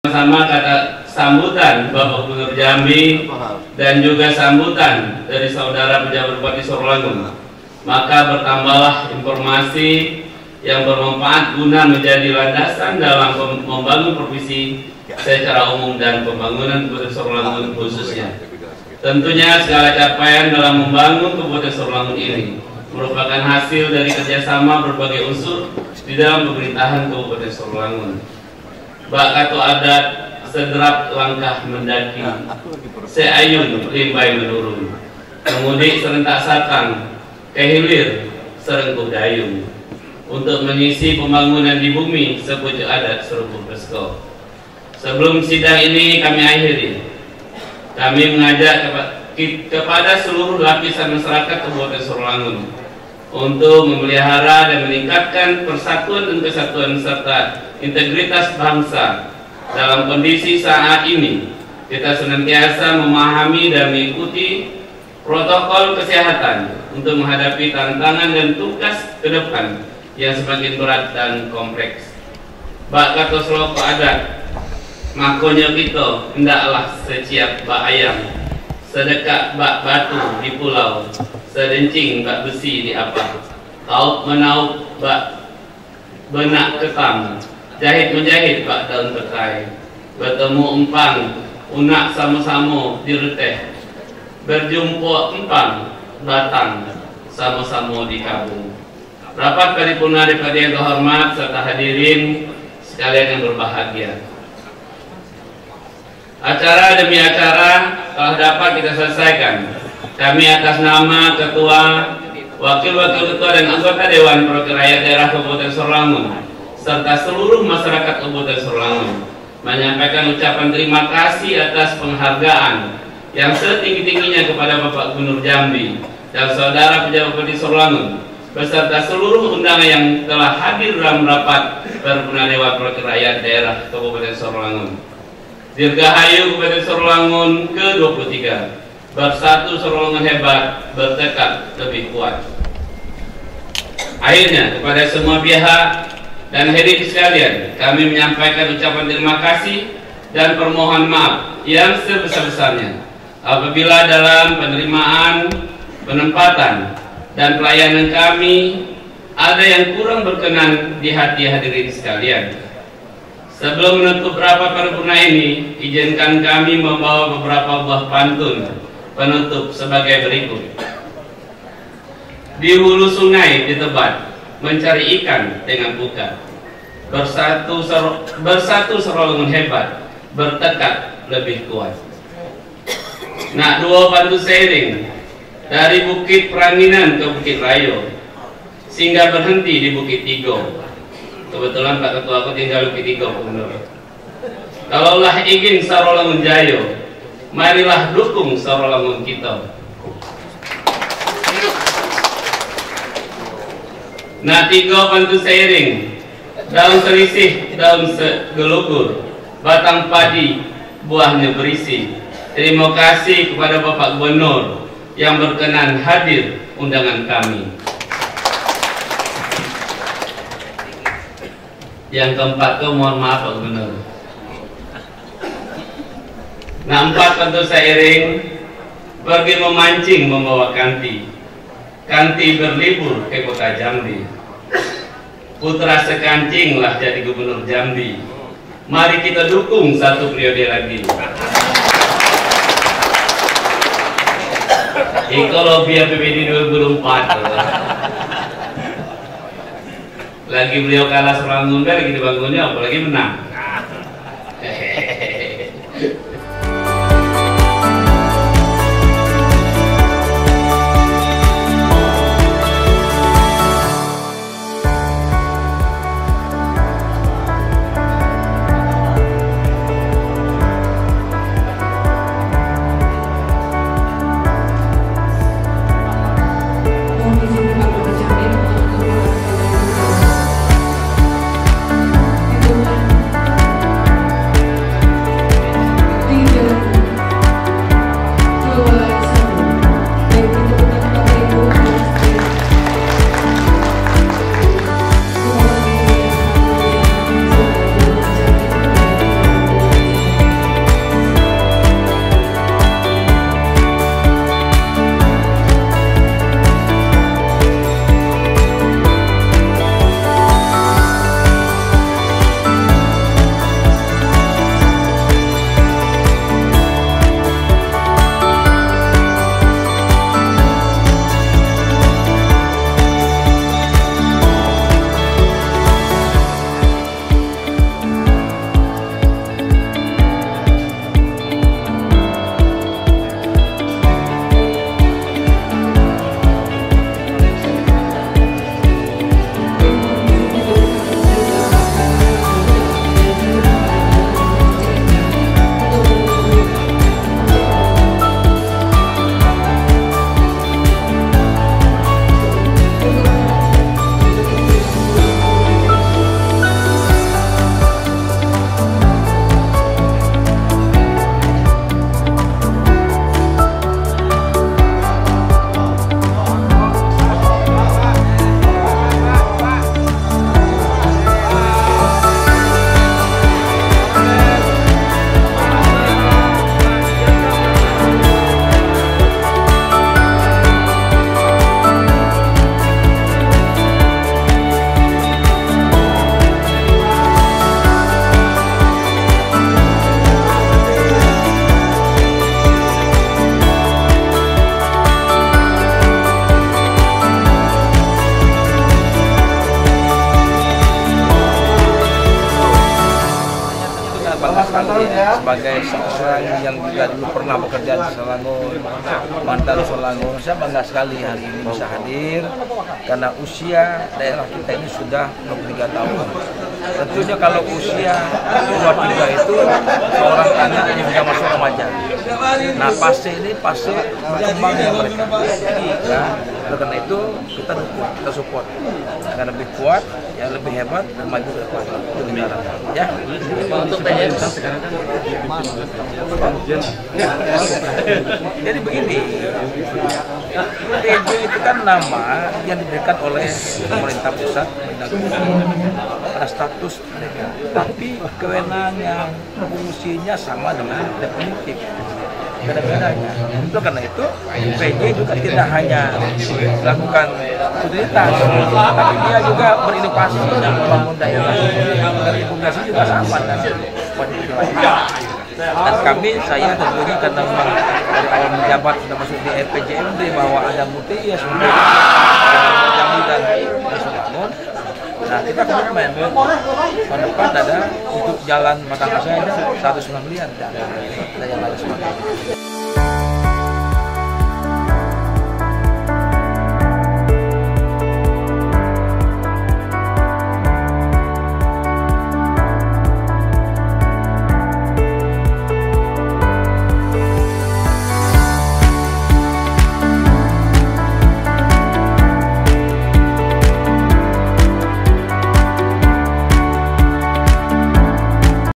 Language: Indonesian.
Sama kata sambutan Bapak Gubernur Jambi dan juga sambutan dari saudara pejabat Bupati Sorolangun, maka bertambahlah informasi yang bermanfaat guna menjadi landasan dalam membangun provinsi secara umum dan pembangunan Kabupaten Sorolangun khususnya. Tentunya segala capaian dalam membangun Kabupaten Sorolangun ini merupakan hasil dari kerjasama berbagai unsur di dalam pemerintahan Kabupaten Sorolangun. Bak katu adat sederap langkah mendaki, seayun limbai menurun, kemudik serentak satang, kehilir serengkuh dayung, untuk mengisi pembangunan di bumi sepucuk adat seruput besko. Sebelum sidang ini kami akhiri, kami mengajak kepada seluruh lapisan masyarakat Kabupaten Sorolangun untuk memelihara dan meningkatkan persatuan dan kesatuan serta integritas bangsa. Dalam kondisi saat ini, kita senantiasa memahami dan mengikuti protokol kesehatan untuk menghadapi tantangan dan tugas ke depan yang semakin berat dan kompleks. Bak kata seloko adat, makonya kita hendaklah seciap bak ayam, sedekat bak batu di pulau, sedencing bak besi di apa, taut menaut bak benak ketam, jahit menjahit bak daun tekai, bertemu empang unak sama-sama direteh, berjumpa empang batang sama-sama di kabung. Rapat paripurna DPRD yang terhormat serta hadirin sekalian yang berbahagia, acara demi acara telah dapat kita selesaikan. Kami atas nama Ketua, Wakil-Wakil Ketua dan anggota Dewan Perwakilan Rakyat Daerah Kabupaten Sorolangun serta seluruh masyarakat Kabupaten Sorolangun menyampaikan ucapan terima kasih atas penghargaan yang setinggi-tingginya kepada Bapak Gubernur Jambi dan saudara pejabat Bupati Sorolangun beserta seluruh undangan yang telah hadir dalam rapat paripurna Dewan Perwakilan Rakyat Daerah Kabupaten Sorolangun. Dirgahayu Kabupaten Sorolangun ke-23, bersatu Sorolangun hebat, bertekad lebih kuat. Akhirnya kepada semua pihak dan hadirin sekalian, kami menyampaikan ucapan terima kasih dan permohonan maaf yang sebesar-besarnya apabila dalam penerimaan, penempatan, dan pelayanan kami ada yang kurang berkenan di hati hadirin sekalian. Sebelum menutup rapat paripurna ini, izinkan kami membawa beberapa buah pantun penutup sebagai berikut. Di hulu sungai di Tebet mencari ikan dengan buka, bersatu Sorolangun hebat, bertekad lebih kuat. Nak dua pantun seiring dari Bukit Peranginan ke Bukit Rayo, sehingga berhenti di Bukit Tigo. Kebetulan Pak Ketua aku tinggal Bukit Tigo, benar. Kalaulah ingin Sorolangun Jayo, marilah dukung Sorolangun kita. Nah, tiga pantun seiring, daun selisih, daun segelugur, batang padi, buahnya berisi. Terima kasih kepada Bapak Gubernur yang berkenan hadir undangan kami. Yang keempat, mohon maaf Pak Gubernur. Nah, 4 pantun seiring, pergi memancing membawa kanti. Kanti berlibur ke kota Jambi. Putra sekancinglah jadi Gubernur Jambi. Mari kita dukung satu periode lagi. Ekologi APBD 2004. Lagi beliau kalah Sorolangun, lagi dibangunnya apalagi menang. sekali sebagai seorang yang juga dulu pernah bekerja di Selangor, mantan Selangor. Saya bangga sekali hari ini bisa hadir karena usia daerah kita ini sudah 23 tahun. Tentunya kalau usia 23 itu seorang anak yang sudah masuk remaja. Nah, fase ini fase berkembangnya mereka. Ya, karena itu kita dukung, kita support agar lebih kuat, ya lebih hebat dan maju ke depan. Itu negara. Ya. Untuk PJM Jadi begini, PJ itu kan nama yang diberikan oleh pemerintah pusat, pada status mereka. Tapi kewenangan fungsinya sama dengan definitif. Beda-bedanya. Itu karena itu PJ juga tidak hanya melakukan utilitas, tapi dia juga berinovasi dan membangun daerah. Dan inovasi juga sama dan saya tentunya karena memang dari awal menjabat sudah masuk di RPJMD bahwa ada muti ya sudah Jambi dan Selangor. Nah, kita komitmen tahun depan ada untuk jalan Batang Kasih 109 miliar dan yang lain sebagainya.